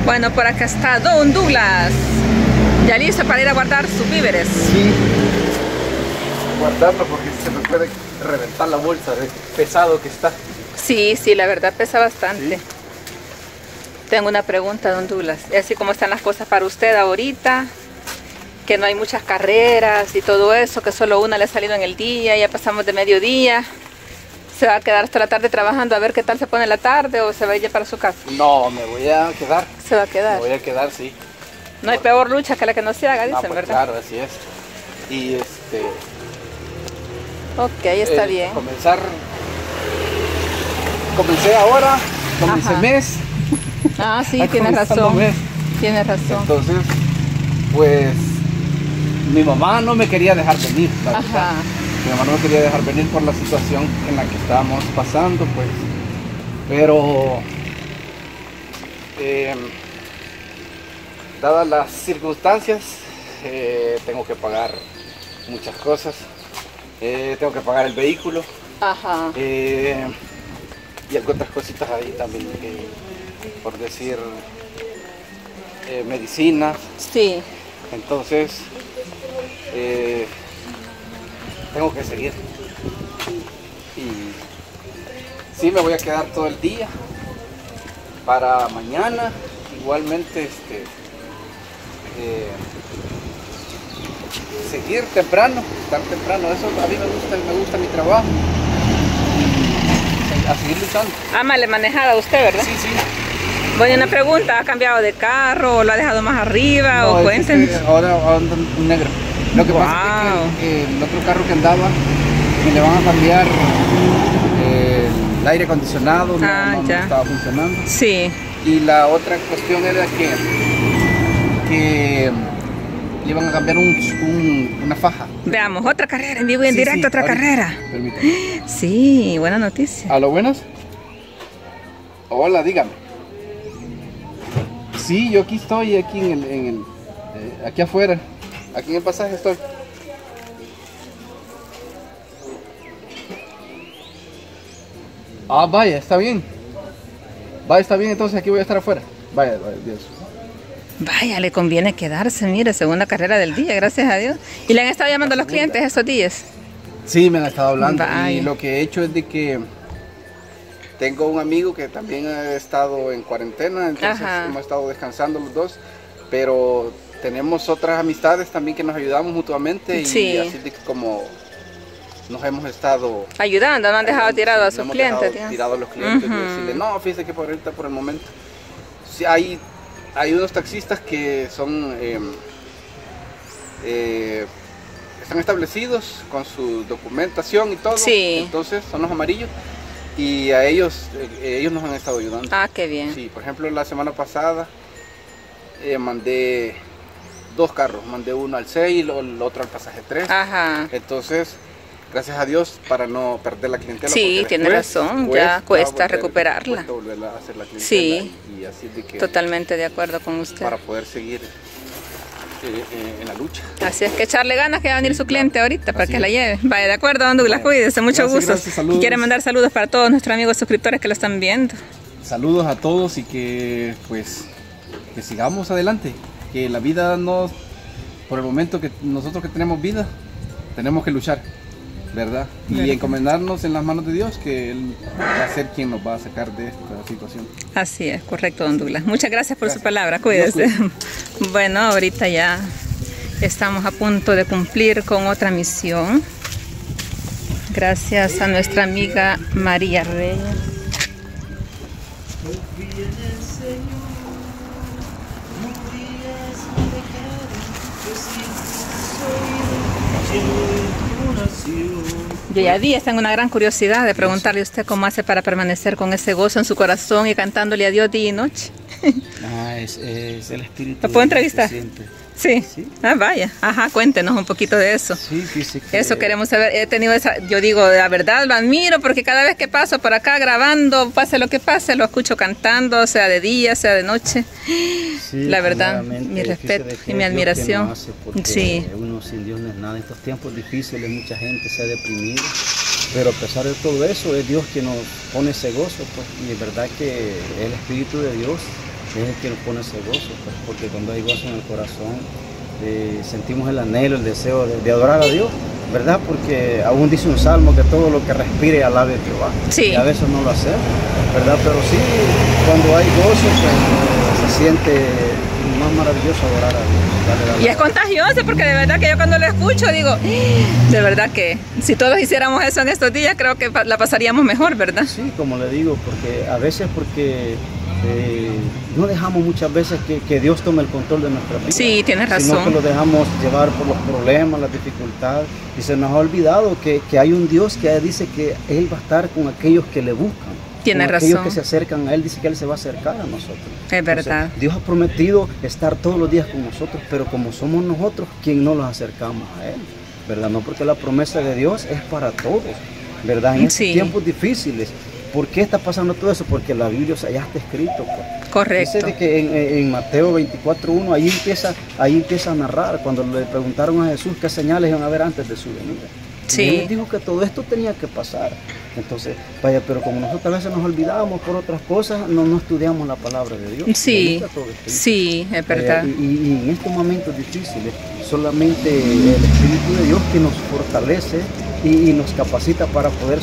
Bueno, por acá está Don Douglas. Ya listo para ir a guardar sus víveres. Sí. Guardarlo porque se me puede reventar la bolsa de pesado que está. Sí, sí, la verdad pesa bastante. Sí. Tengo una pregunta, Don Douglas. Así como están las cosas para usted ahorita, que no hay muchas carreras y todo eso, que solo una le ha salido en el día, ya pasamos de mediodía. ¿Se va a quedar hasta la tarde trabajando a ver qué tal se pone la tarde o se va a ir ya para su casa? No, me voy a quedar. Se va a quedar. Me voy a quedar, sí. No hay peor lucha que la que no se haga, dicen, Pues, ¿verdad? claro, así es. Y Ok, está bien. Comencé ahora, comencé Ajá. mes. Ah, sí, Ahí tienes comenzando razón. mes. Tienes razón. Entonces, pues, mi mamá no me quería dejar venir, la verdad. Ajá. Mi mamá no me quería dejar venir por la situación en la que estábamos pasando, pues. Pero, dadas las circunstancias, tengo que pagar muchas cosas. Tengo que pagar el vehículo. Ajá. Y otras cositas ahí también, por decir, medicinas. Sí. Entonces, tengo que seguir. Y sí, me voy a quedar todo el día para mañana. Igualmente, seguir temprano, estar temprano. Eso a mí me gusta mi trabajo. A seguir luchando. Ámale manejada usted, ¿verdad? Sí, sí. Bueno, una pregunta, ¿ha cambiado de carro o lo ha dejado más arriba? No, O cuéntenos. ahora anda un negro. Lo que pasa es que el otro carro que andaba, que le van a cambiar el aire acondicionado, no ya. estaba funcionando. Sí. Y la otra cuestión era que le iban a cambiar una faja. Veamos, otra carrera, en vivo y en directo, otra ahorita. carrera. Permítame. Sí, buena noticia. ¿A lo buenas? Hola, dígame. Sí, yo aquí estoy, aquí aquí afuera. Aquí en el pasaje estoy. Ah, vaya, está bien. Vaya, está bien, entonces aquí voy a estar afuera. Vaya, Dios. Vaya, le conviene quedarse, mire, segunda carrera del día, gracias a Dios. ¿Y le han estado llamando a los clientes estos días? Sí, me han estado hablando. Vaya. Y lo que he hecho es de que tengo un amigo que también ha estado en cuarentena, entonces hemos estado descansando los dos, pero tenemos otras amistades también que nos ayudamos mutuamente y así de como nos hemos estado ayudando, no han dejado tirado a sus clientes. Tirado a los clientes, y decirle, no, fíjese que por ahorita, por el momento, sí, hay unos taxistas que son están establecidos con su documentación y todo, entonces son los amarillos. Y a ellos nos han estado ayudando. Ah, qué bien. Sí, por ejemplo, la semana pasada mandé 2 carros. Mandé uno al 6 y el otro al pasaje 3. Ajá. Entonces, gracias a Dios, para no perder la clientela. Sí, tiene razón, ya cuesta recuperarla. Cuesta volver a hacer la clientela. Sí, y así de que, totalmente de acuerdo con usted. Para poder seguir en la lucha. Así es que echarle ganas que va a venir su cliente ahorita para que la lleve. Vaya, de acuerdo, Don Douglas, cuídese, mucho gusto. Gracias, Quiere mandar saludos para todos nuestros amigos suscriptores que lo están viendo. Saludos a todos y que pues que sigamos adelante, que la vida no, por el momento que nosotros que tenemos vida, tenemos que luchar, ¿verdad? Y encomendarnos en las manos de Dios, que Él va a ser quien nos va a sacar de esta situación. Así es, correcto, Don Douglas. Muchas gracias por su palabra, cuídese. Bueno, ahorita ya estamos a punto de cumplir con otra misión. Gracias a nuestra amiga María Reyes. Yo ya tengo una gran curiosidad de preguntarle a usted cómo hace para permanecer con ese gozo en su corazón y cantándole a Dios día y noche. Es el espíritu. ¿Lo puedo entrevistar? Sí. Ah, vaya. Ajá, cuéntenos un poquito de eso. Sí, que eso queremos saber. He tenido yo digo, la verdad lo admiro porque cada vez que paso por acá grabando, pase lo que pase, lo escucho cantando, sea de día, sea de noche. Sí, la verdad, mi respeto y mi admiración. Sí. Uno sin Dios no es nada. En estos tiempos difíciles mucha gente se ha deprimido, pero a pesar de todo eso es Dios quien nos pone ese gozo, pues, y es verdad que el Espíritu de Dios es el que nos pone ese gozo, pues, porque cuando hay gozo en el corazón, sentimos el anhelo, el deseo de adorar a Dios, ¿verdad? Porque aún dice un salmo que todo lo que respire alabe a Jehová. Sí. Y a veces no lo hacemos, ¿verdad? Pero sí, cuando hay gozo, pues, se siente más maravilloso adorar a Dios. Y es contagioso, porque de verdad que yo cuando lo escucho digo, de verdad que si todos hiciéramos eso en estos días, creo que la pasaríamos mejor, ¿verdad? Sí, como le digo, porque a veces no dejamos muchas veces que Dios tome el control de nuestra vida. Sí, tienes razón. Sino que lo dejamos llevar por los problemas, las dificultades. Y se nos ha olvidado que hay un Dios que dice que Él va a estar con aquellos que le buscan. Tienes con aquellos razón. que se acercan a Él, dice que Él se va a acercar a nosotros. Es verdad. Entonces, Dios ha prometido estar todos los días con nosotros, pero como somos nosotros quien no nos acercamos a Él, ¿verdad? No, porque la promesa de Dios es para todos, ¿verdad? En estos tiempos difíciles. ¿Por qué está pasando todo eso? Porque la Biblia ya está escrito. Pues. Correcto. Dice de que en Mateo 24:1, ahí empieza a narrar, cuando le preguntaron a Jesús qué señales iban a haber antes de su venida. Sí. Y Él dijo que todo esto tenía que pasar. Entonces, vaya, pero como nosotros a veces nos olvidamos por otras cosas, no estudiamos la palabra de Dios. Sí, sí, es verdad. Y en estos momentos difíciles, solamente el Espíritu de Dios que nos fortalece y nos capacita para poder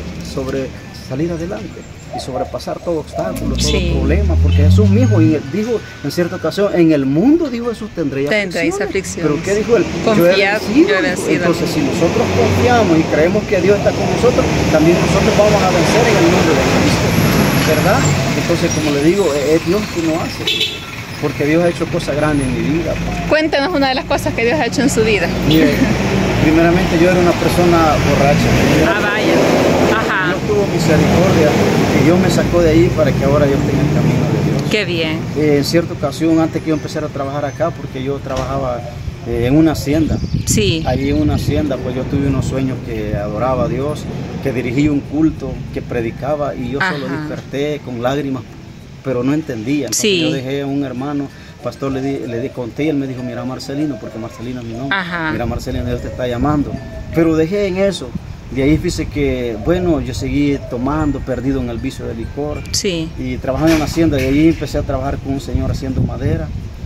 salir adelante y sobrepasar todo obstáculo, todo problema, porque Jesús mismo dijo en cierta ocasión, en el mundo, dijo Jesús, tendréis aflicciones. ¿Pero qué dijo Él? Confiad, yo he vencido. Entonces, si nosotros confiamos y creemos que Dios está con nosotros, también nosotros vamos a vencer en el nombre de Cristo, ¿verdad? Entonces, como le digo, es Dios que nos hace, porque Dios ha hecho cosas grandes en mi vida. Cuéntanos una de las cosas que Dios ha hecho en su vida. Mire, primeramente yo era una persona borracha. Vaya. Ajá. Dios tuvo misericordia y Dios me sacó de ahí para que ahora yo tenga el camino de Dios. Qué bien. En cierta ocasión, antes que yo empezara a trabajar acá, porque yo trabajaba en una hacienda. Sí. Allí en una hacienda, pues yo tuve unos sueños que adoraba a Dios, que dirigía un culto, que predicaba, y yo solo desperté con lágrimas, pero no entendía. Entonces yo dejé a un hermano pastor, le conté y él me dijo, mira Marcelino, porque Marcelino es mi nombre. Mira Marcelino, Dios te está llamando. Pero dejé en eso. De ahí fíjese que, bueno, yo seguí tomando, perdido en el vicio del licor. Sí. Y trabajando en una hacienda, y ahí empecé a trabajar con un señor haciendo madera.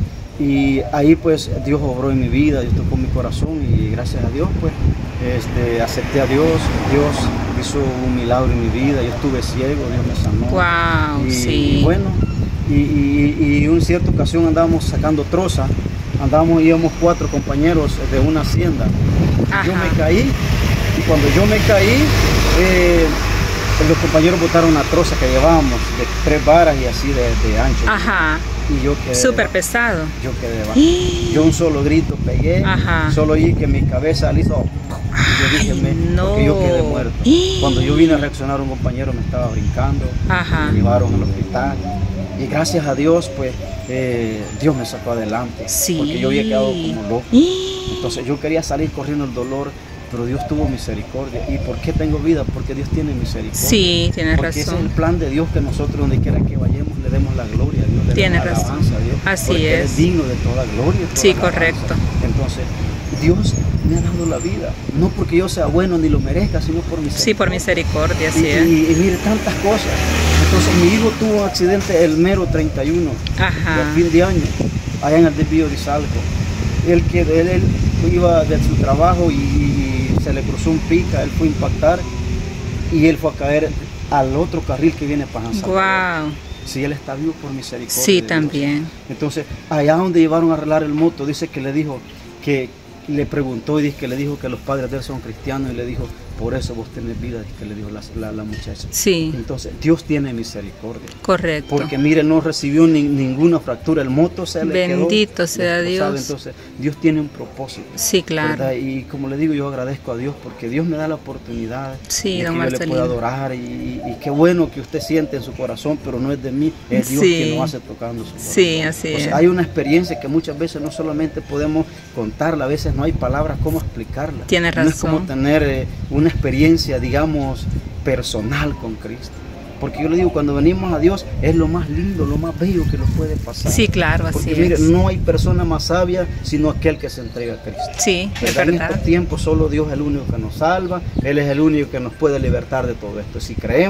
Y ahí pues Dios obró en mi vida, Dios tocó mi corazón y gracias a Dios pues acepté a Dios. Dios hizo un milagro en mi vida, yo estuve ciego, Dios me sanó. Wow, y bueno, y en cierta ocasión andábamos sacando troza, íbamos 4 compañeros de una hacienda. Yo me caí y cuando yo me caí, los compañeros botaron una troza que llevábamos de 3 varas y así de ancho. Y yo quedé súper pesado. Yo quedé debajo. Yo un solo grito pegué, solo oí que mi cabeza le hizo. Yo dije, porque yo quedé muerto. Cuando yo vine a reaccionar, un compañero me estaba brincando, me llevaron al hospital. Y gracias a Dios, pues, Dios me sacó adelante. Porque yo había quedado como loco. Entonces yo quería salir corriendo el dolor, pero Dios tuvo misericordia. ¿Y por qué tengo vida? Porque Dios tiene misericordia. Sí, tienes razón. Porque ese es el plan de Dios, que nosotros donde quiera que vayamos le demos la gloria a Dios, le demos la alabanza a Dios. Así porque es. es digno de toda gloria. Sí, correcto. Entonces, Dios me ha dado la vida, no porque yo sea bueno ni lo merezca, sino por misericordia. Sí, por misericordia, así es. Y mire, tantas cosas. Entonces, mi hijo tuvo un accidente el mero 31, de fin de año, allá en el desvío de Izalco. Él iba de su trabajo y se le cruzó un pica, él fue a impactar y él fue a caer al otro carril que viene para San Wow. Sí, él está vivo por misericordia. Sí, también. Entonces, allá donde llevaron a arreglar el moto, dice que le dijo que le preguntó y dice que le dijo que los padres de él son cristianos y le dijo, por eso vos tenés vida, que le dijo la muchacha. Sí. Entonces, Dios tiene misericordia. Correcto. Porque mire, no recibió ninguna fractura, el moto se le quedó. Bendito sea Dios. Entonces, Dios tiene un propósito. Sí, claro. ¿Verdad? Y como le digo, yo agradezco a Dios porque Dios me da la oportunidad de que yo le pueda adorar y qué bueno que usted siente en su corazón, pero no es de mí, es Dios quien lo hace tocando su corazón. Sí, así es. Hay una experiencia que muchas veces no solamente podemos contarla, a veces no hay palabras cómo explicarla. Tiene razón. No es como tener una experiencia, digamos, personal con Cristo. Porque yo le digo, cuando venimos a Dios es lo más lindo, lo más bello que nos puede pasar. Sí, claro, así es. Porque mire, no hay persona más sabia sino aquel que se entrega a Cristo. Sí, es verdad. En estos tiempos solo Dios es el único que nos salva, Él es el único que nos puede libertar de todo esto. Si creemos,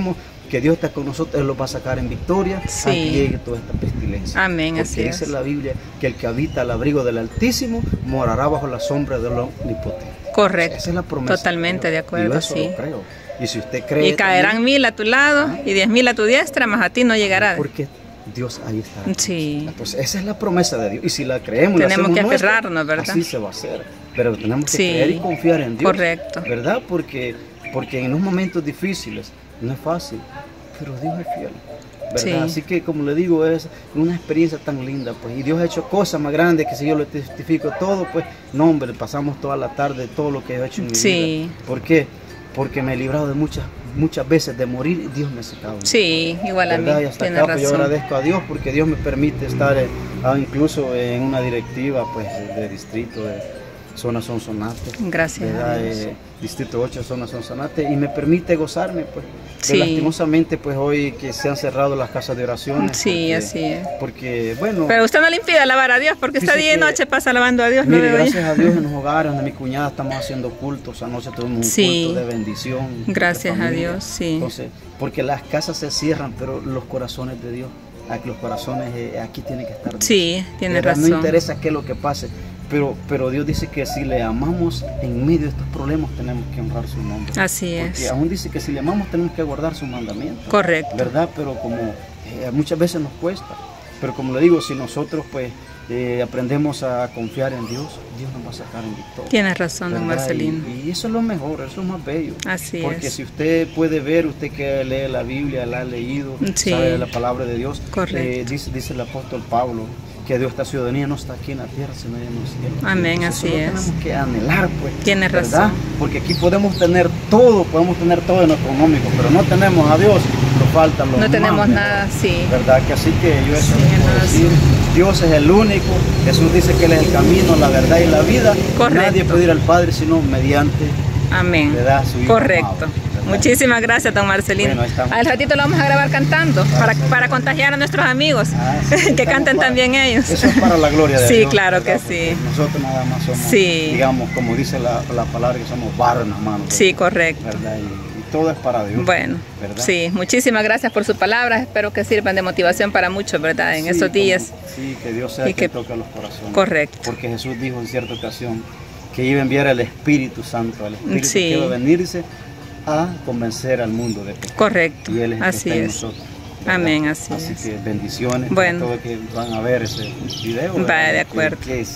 que Dios está con nosotros, Él los va a sacar en victoria a que llegue toda esta pestilencia. Amén, porque así es. dice la Biblia que el que habita al abrigo del Altísimo morará bajo la sombra del Omnipotente. Correcto. Esa es la promesa. Totalmente de acuerdo, yo eso sí. lo creo. Y si usted cree... Y caerán 1000 a tu lado y 10.000 a tu diestra, más a ti no llegará. Porque Dios ahí está. Sí. Entonces esa es la promesa de Dios. Y si la creemos, tenemos la que hacemos aferrarnos, nuestra, ¿verdad? así se va a hacer. Pero tenemos que creer y confiar en Dios. Correcto. ¿Verdad? Porque en los momentos difíciles no es fácil, pero Dios es fiel. ¿Verdad? Sí. Así que, como le digo, es una experiencia tan linda, pues, y Dios ha hecho cosas más grandes que si yo le testifico todo, pues, no, hombre, pasamos toda la tarde todo lo que he hecho en mi vida. ¿Por qué? Porque me he librado de muchas veces de morir y Dios me ha sacado. Sí, igual a mí. Y hasta acá, pues, yo agradezco a Dios porque Dios me permite estar incluso en una directiva, pues, de distrito de Zona Sonsonate. Gracias a Dios. Distrito 8, Zona Sonsonate, y me permite gozarme, pues. Sí. Lastimosamente, pues, hoy que se han cerrado las casas de oración. Sí, así es. Porque, bueno... Pero usted no le impide alabar a Dios, porque está día y noche pasa alabando a Dios. Mire, gracias a Dios en los hogares donde mi cuñada estamos haciendo cultos. Anoche tuvimos un culto de bendición. Gracias a Dios, sí. Entonces, porque las casas se cierran, pero los corazones de Dios, los corazones aquí tienen que estar. Sí, tiene razón. No interesa qué es lo que pase. Pero Dios dice que si le amamos en medio de estos problemas tenemos que honrar su nombre. Así es. Porque aún dice que si le amamos tenemos que guardar su mandamiento. Correcto. ¿Verdad? Pero como muchas veces nos cuesta. Pero como le digo, si nosotros pues aprendemos a confiar en Dios, Dios nos va a sacar en victoria. Tienes razón, don Marcelino. Y eso es lo mejor, eso es lo más bello. Así Porque es. si usted puede ver, usted que lee la Biblia, la ha leído, sabe la palabra de Dios. Correcto. Dice el apóstol Pablo que Dios, esta ciudadanía no está aquí en la tierra, sino en los cielos. Amén, entonces, así es. Tenemos que anhelar, pues. Tienes ¿verdad? razón. Porque aquí podemos tener todo en lo económico, pero no tenemos a Dios, nos falta lo No tenemos más nada, sí. ¿Verdad? Que así que yo eso puedo decir. Dios es el único. Jesús dice que Él es el camino, la verdad y la vida. Correcto. Nadie puede ir al Padre sino mediante. Amén. Su hijo correcto. amado, muchísimas gracias, don Marcelino. Bueno, al ratito lo vamos a grabar cantando para contagiar a nuestros amigos, que canten también ellos. Eso es para la gloria de Dios. Sí, claro que sí. Nosotros nada más somos, digamos, como dice la palabra, que somos barro en las manos. Sí, correcto. ¿Verdad? Y todo es para Dios. Bueno, ¿verdad? Sí, muchísimas gracias por sus palabras. Espero que sirvan de motivación para muchos, ¿verdad? En estos días. Sí, que Dios sea quien toque los corazones. Correcto. Porque Jesús dijo en cierta ocasión que iba a enviar al Espíritu Santo, al Espíritu que iba a venirse a convencer al mundo de pecado. Correcto. Y Él es así el que está es. en nosotros. ¿Verdad? Amén, así es. Que bendiciones bueno. a todos que van a ver ese video. Va, de acuerdo. Que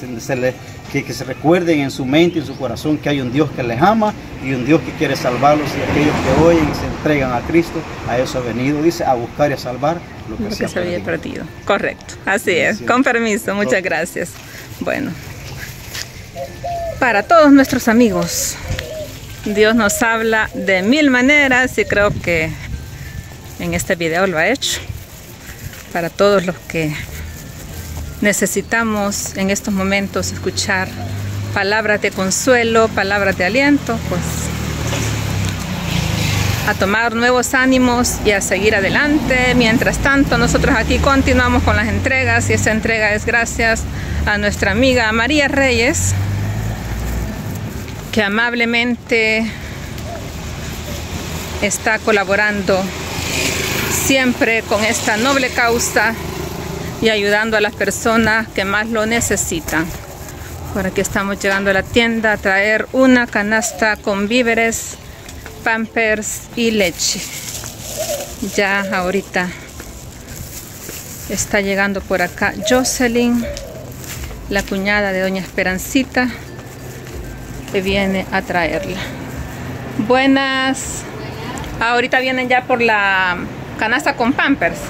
se recuerden en su mente y en su corazón que hay un Dios que les ama y un Dios que quiere salvarlos, y aquellos que oyen y se entregan a Cristo, a eso ha venido, dice, a buscar y a salvar lo que se había perdido. Correcto, así es. Con permiso, muchas gracias. Bueno, para todos nuestros amigos, Dios nos habla de 1000 maneras y creo que en este video lo ha hecho. Para todos los que necesitamos en estos momentos escuchar palabras de consuelo, palabras de aliento, pues a tomar nuevos ánimos y a seguir adelante. Mientras tanto, nosotros aquí continuamos con las entregas, y esa entrega es gracias a nuestra amiga María Reyes, que amablemente está colaborando siempre con esta noble causa y ayudando a las personas que más lo necesitan. Por aquí estamos llegando a la tienda a traer una canasta con víveres, pampers y leche. Ya ahorita está llegando por acá Jocelyn, la cuñada de doña Esperancita, que viene a traerla. Buenas. Ahorita vienen ya por la canasta con pampers.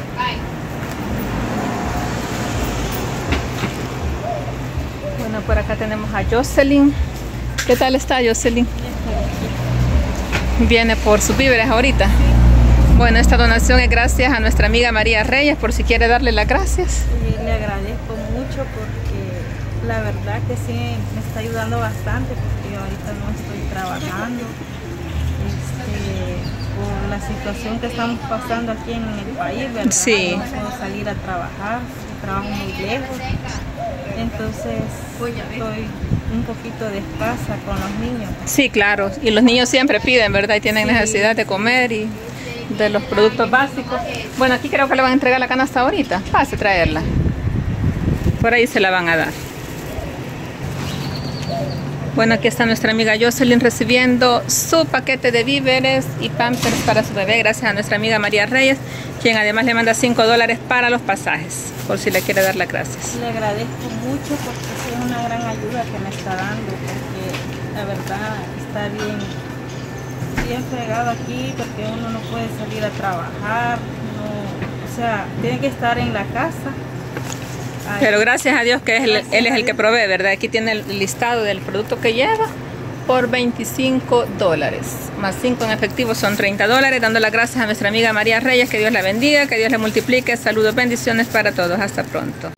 Bueno, por acá tenemos a Jocelyn. ¿Qué tal está Jocelyn? Viene por sus víveres ahorita. Bueno, esta donación es gracias a nuestra amiga María Reyes, por si quiere darle las gracias. Y le agradezco mucho porque la verdad que sí me está ayudando bastante, porque yo ahorita no estoy trabajando. Por la situación que estamos pasando aquí en el país, ¿verdad? Sí. No puedo salir a trabajar, trabajo muy lejos, entonces estoy un poquito de escasa con los niños. Sí, claro, y los niños siempre piden, ¿verdad? Y tienen necesidad de comer de los productos básicos. Bueno, aquí creo que le van a entregar la canasta ahorita. Pase a traerla. Por ahí se la van a dar. Bueno, aquí está nuestra amiga Jocelyn recibiendo su paquete de víveres y pampers para su bebé, gracias a nuestra amiga María Reyes, quien además le manda $5 para los pasajes, por si le quiere dar las gracias. Le agradezco mucho porque es una gran ayuda que me está dando, porque la verdad está bien fregado aquí, porque uno no puede salir a trabajar, o sea, tiene que estar en la casa. Pero gracias a Dios que él es el que provee, ¿verdad? Aquí tiene el listado del producto que lleva por $25, más 5 en efectivo son $30, dando las gracias a nuestra amiga María Reyes, que Dios la bendiga, que Dios le multiplique, saludos, bendiciones para todos, hasta pronto.